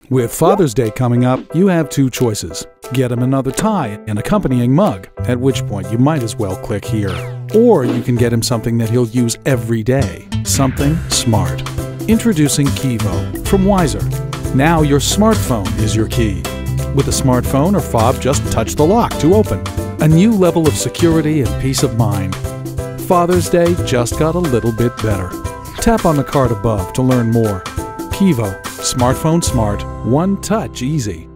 With Father's Day coming up, you have two choices. Get him another tie and accompanying mug, at which point you might as well click here. Or you can get him something that he'll use every day, something smart. Introducing Kevo from Wiser. Now your smartphone is your key. With a smartphone or fob, just touch the lock to open. A new level of security and peace of mind. Father's Day just got a little bit better. Tap on the card above to learn more. Kevo, smartphone smart, one touch easy.